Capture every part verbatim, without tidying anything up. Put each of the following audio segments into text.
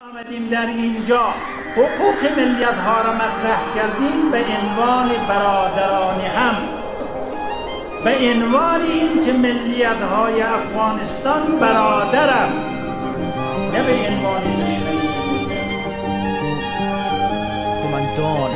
آمدیم در اینجا حقوق ملیت ها را مطرح کردیم به عنوان برادران هم، به عنوان این که ملیت های افغانستان برادرند، نه به عنوان دشمنی. قماندان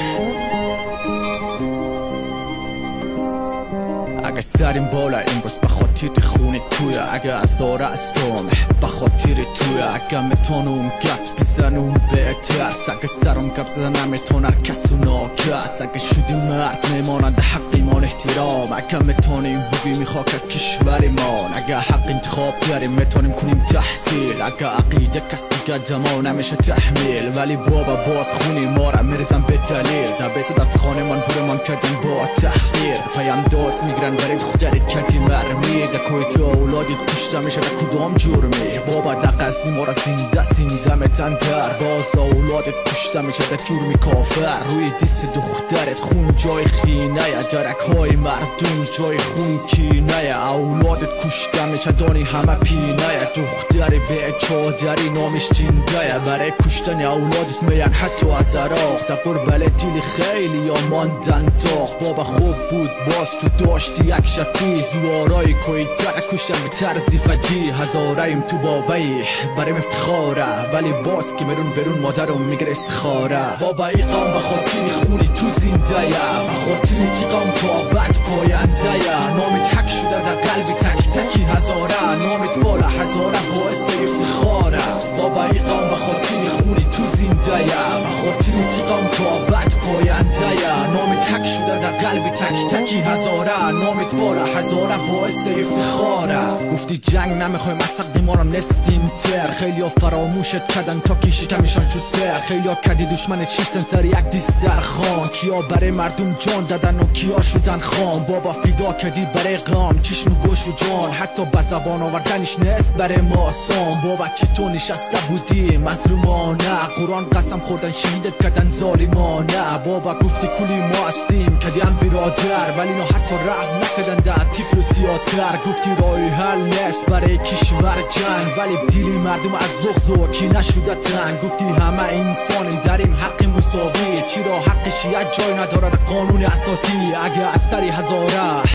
اگه سریم بالا امروز به خاطر خون توی، اگه از رأستم به خاطر توی، اگه میتونم گپ بزنم به ترس، اگه سرم گپ زدن نمیتونه کس و ناکس، اگه شدی مرد میماند حق ایمان احترام، اگه میتونیم بگیم خاک از کشورمان، اگه حق انتخاب داریم میتونیم کنیم تحصیل، اگه عقیده کس دیگه دما نمیشه تحمیل، ولی بابا باز خونی ما را میرزم به دلیل، دبیت از خانه من بورمان کردیم با تحقیر، پیم دوست میگرن برای خودت کردی مرمی، دکوی تو اولادید کشته میشه در کدام جرمی، بابا دق از ما را زنده زنده میتن در، باز اولادت کشته میشه در جرمی کافر، روی دست دخترت خون جای خینه، درک های مردم جای خون کینه، اولادت کشته میشه دانی همه پینه، دختر به چادری نامش جنده، برای کشتن اولادت میان حتی از عراق، دبر بله دیل خیلی یا ماندن داغ، بابا خوب بود باز تو داشتی یک شفی، زوارای کوی در کشتن به طرزی فجی، هزارهیم تو بابایی بریم افتخاره، ولی باز که برون برون مادرم میگره استخاره، بابا ای قام به خاطر خونی تو زنده یا، به خاطر تیقام تا بعد پاینده یا، نامت حک شده در قلبی تک تکی هزاره، نامت بالا هزاره باعث افتخاره، بابا ای قام به خاطر خونی تو زنده یا، به خاطر تیقام تا بعد پاینده یا، نامت حک شده در قلبی تک تکی هزاره، نامت بالا هزاره باعث افتخاره، گفتی جنگ نمیخوایم از حق ما را نستیم تر، خیلی ها فراموشت کردن تا که شکمشان شد سر، خیلی ها کدی دشمن چیستن سر یک دیست در خان، کیا برای مردم جان دادن و کیا شدن خان، بابا فدا کدی برای غم چشم و گوش و جان، حتی به زبان آوردنش نیست برای ما آسان، بابا چی تو نشسته بودی مظلومانه، قرآن قسم خوردن شهیدت کردن ظالمانه، بابا گفتی کلی ما هستیم کدی هم برادر، ولی نه حتی رحم نکردن در طفل و سیاسر، گفتی رای حل نیست برای کشور جنگ، ولی دیلی مردم از بغض و کینه شده تنگ، گفتی همه انسانیم داریم حق مساوی، چرا حق شیعه جای نداره در قانون اساسی، اگه از سری هزاره